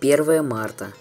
1 марта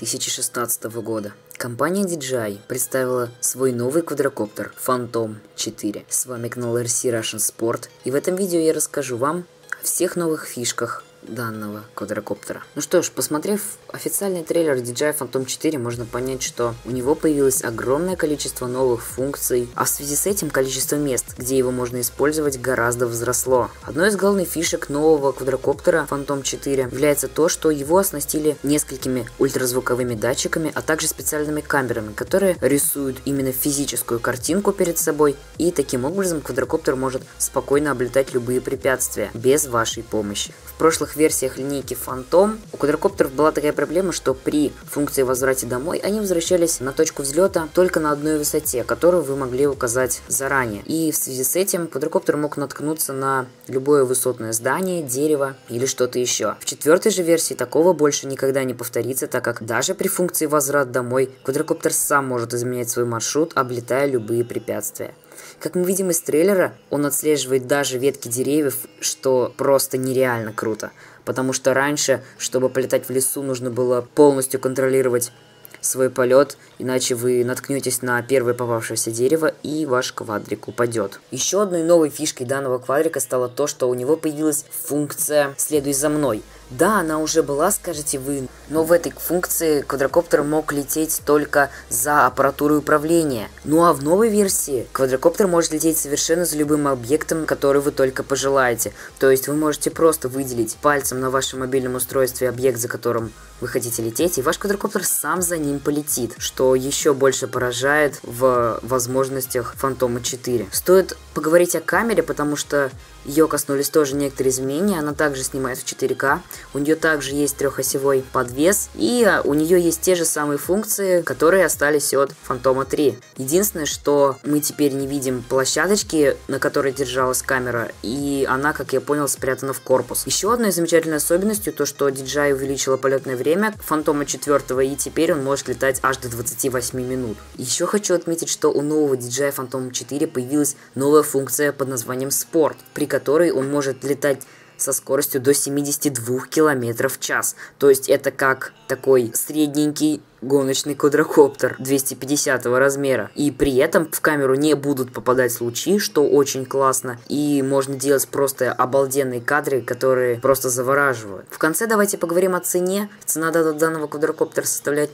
2016 года компания DJI представила свой новый квадрокоптер Phantom 4. С вами канал RC Russian Sport, и в этом видео я расскажу вам о всех новых фишках данного квадрокоптера. Ну что ж, посмотрев официальный трейлер DJI Phantom 4, можно понять, что у него появилось огромное количество новых функций, а в связи с этим количество мест, где его можно использовать, гораздо возросло. Одной из главных фишек нового квадрокоптера Phantom 4 является то, что его оснастили несколькими ультразвуковыми датчиками, а также специальными камерами, которые рисуют именно физическую картинку перед собой, и таким образом квадрокоптер может спокойно облетать любые препятствия без вашей помощи. В прошлых версиях линейки Phantom у квадрокоптеров была такая проблема, что при функции возврата домой они возвращались на точку взлета только на одной высоте, которую вы могли указать заранее. И в связи с этим квадрокоптер мог наткнуться на любое высотное здание, дерево или что-то еще. В четвертой же версии такого больше никогда не повторится, так как даже при функции возврат домой квадрокоптер сам может изменять свой маршрут, облетая любые препятствия. Как мы видим из трейлера, он отслеживает даже ветки деревьев, что просто нереально круто. Потому что раньше, чтобы полетать в лесу, нужно было полностью контролировать свой полет, иначе вы наткнетесь на первое попавшееся дерево и ваш квадрик упадет. Еще одной новой фишкой данного квадрика стало то, что у него появилась функция «Следуй за мной». Да, она уже была, скажете вы, но в этой функции квадрокоптер мог лететь только за аппаратурой управления. Ну а в новой версии квадрокоптер может лететь совершенно за любым объектом, который вы только пожелаете. То есть вы можете просто выделить пальцем на вашем мобильном устройстве объект, за которым вы хотите лететь, и ваш квадрокоптер сам за ним полетит, что еще больше поражает в возможностях Phantom 4. Стоит поговорить о камере, потому что ее коснулись тоже некоторые изменения. Она также снимает в 4К. У нее также есть трехосевой подвес. И у нее есть те же самые функции, которые остались от Phantom 3. Единственное, что мы теперь не видим площадочки, на которой держалась камера. И она, как я понял, спрятана в корпус. Еще одной замечательной особенностью то, что DJI увеличила полетное время Phantom 4. И теперь он может летать аж до 28 минут. Еще хочу отметить, что у нового DJI Phantom 4 появилась новая функция под названием Sport, при которой он может летать со скоростью до 72 км в час. То есть это как такой средненький гоночный квадрокоптер 250 размера. И при этом в камеру не будут попадать лучи, что очень классно. И можно делать просто обалденные кадры, которые просто завораживают. В конце давайте поговорим о цене. Цена данного квадрокоптера составляет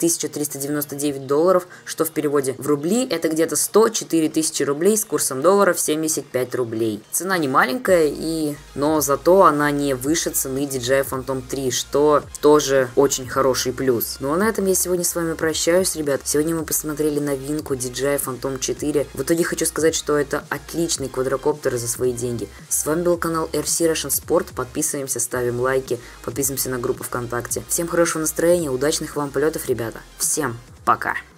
$1199, что в переводе в рубли это где-то 104 тысячи рублей с курсом доллара в 75 рублей. Цена не маленькая, но зато она не выше цены DJI Phantom 3, что тоже очень хороший плюс. Ну а на этом я сегодня с вами прощаюсь, ребят. Сегодня мы посмотрели новинку DJI Phantom 4. В итоге хочу сказать, что это отличный квадрокоптер за свои деньги. С вами был канал RC Russian Sport. Подписываемся, ставим лайки, подписываемся на группу ВКонтакте. Всем хорошего настроения, удачных вам полетов, ребята. Всем пока!